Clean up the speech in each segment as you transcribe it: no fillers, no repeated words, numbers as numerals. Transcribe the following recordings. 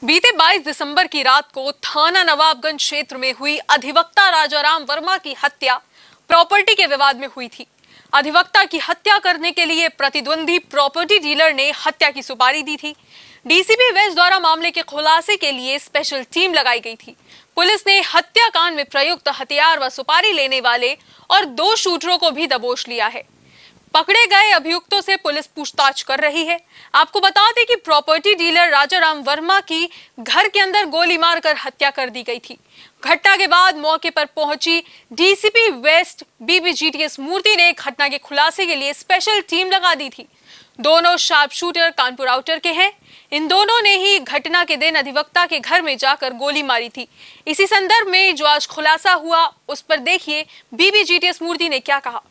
बीते 22 दिसंबर की रात को थाना नवाबगंज क्षेत्र में हुई अधिवक्ता राजाराम वर्मा की हत्या प्रॉपर्टी के विवाद में हुई थी। अधिवक्ता की हत्या करने के लिए प्रतिद्वंदी प्रॉपर्टी डीलर ने हत्या की सुपारी दी थी। डीसीपी वेस्ट द्वारा मामले के खुलासे के लिए स्पेशल टीम लगाई गई थी। पुलिस ने हत्याकांड में प्रयुक्त हथियार व सुपारी लेने वाले और 2 शूटरों को भी दबोच लिया है। पकड़े गए अभियुक्तों से पुलिस पूछताछ कर रही है। आपको बता दें कि प्रॉपर्टी डीलर राजाराम वर्मा की घर के अंदर गोली मारकर हत्या कर दी गई थी। घटना के बाद मौके पर पहुंची डीसीपी वेस्ट बीबीजीटीएस मूर्ति ने घटना के खुलासे के लिए स्पेशल टीम लगा दी थी। दोनों शार्प शूटर कानपुर आउटर के हैं। इन दोनों ने ही घटना के दिन अधिवक्ता के घर में जाकर गोली मारी थी। इसी संदर्भ में जो आज खुलासा हुआ उस पर देखिए बीबीजीटीएस मूर्ति ने क्या कहा।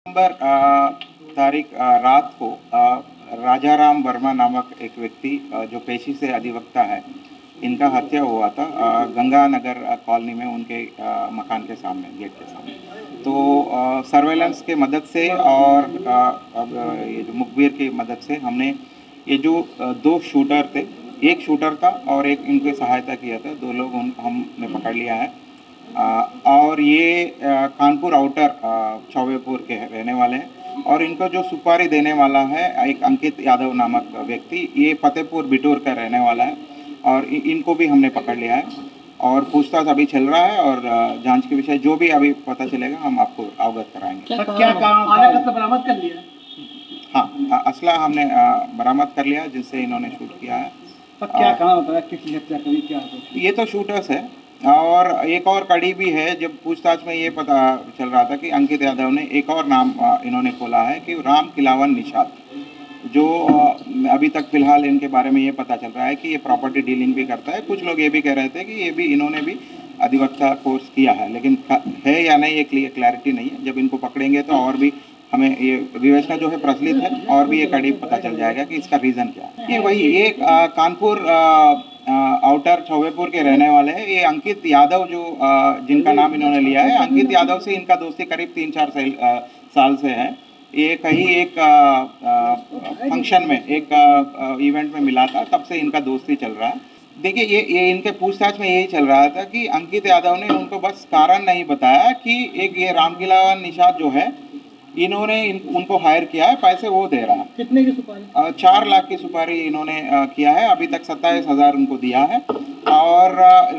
तारीख रात को राजाराम वर्मा नामक एक व्यक्ति जो पेशी से अधिवक्ता है, इनका हत्या हुआ था गंगानगर कॉलोनी में, उनके मकान के सामने, गेट के सामने। तो सर्वेलेंस के मदद से और ये जो मुखबिर की मदद से हमने ये जो 2 शूटर थे, एक शूटर था और एक इनकी सहायता किया था, 2 लोग हमने पकड़ लिया है। और ये कानपुर आउटर चौबेपुर के रहने वाले हैं और इनको जो सुपारी देने वाला है एक अंकित यादव नामक व्यक्ति, ये फतेहपुर बिटूर का रहने वाला है और इनको भी हमने पकड़ लिया है और पूछताछ अभी चल रहा है और जांच के विषय जो भी अभी पता चलेगा हम आपको अवगत कराएंगे। क्या बरामद कर लिया? हाँ, असला हमने बरामद कर लिया जिससे इन्होंने शूट किया है। क्या कहा होता है, किस हत्या करी, क्या ये तो शूटर्स है और एक और कड़ी भी है। जब पूछताछ में ये पता चल रहा था कि अंकित यादव ने एक और नाम इन्होंने खोला है कि राम खिलावन निषाद, जो अभी तक फिलहाल इनके बारे में ये पता चल रहा है कि ये प्रॉपर्टी डीलिंग भी करता है। कुछ लोग ये भी कह रहे थे कि ये भी इन्होंने भी अधिवक्ता कोर्स किया है, लेकिन है या नहीं ये क्लैरिटी नहीं है। जब इनको पकड़ेंगे तो और भी हमें ये विवेचना जो है प्रचलित है और भी ये कड़ी पता चल जाएगा कि इसका रीज़न क्या है। ये वही ये कानपुर आउटर चौबेपुर के रहने वाले हैं। ये अंकित यादव जो जिनका नाम इन्होंने लिया है, अंकित यादव से इनका दोस्ती करीब 3-4 साल से है। ये कहीं एक फंक्शन में, एक इवेंट में मिला था, तब से इनका दोस्ती चल रहा है। देखिए ये इनके पूछताछ में यही चल रहा था कि अंकित यादव ने उनको बस कारण नहीं बताया कि एक ये रामखिलावन निषाद जो है, इन्होंने उनको हायर किया है, पैसे वो दे रहा है। कितने की सुपारी? 4 लाख की सुपारी इन्होंने किया है। अभी तक 27,000 उनको दिया है और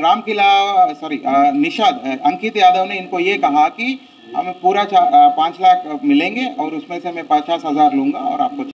निषाद अंकित यादव ने इनको ये कहा कि हमें पूरा 5 लाख मिलेंगे और उसमें से मैं 50,000 लूँगा और आपको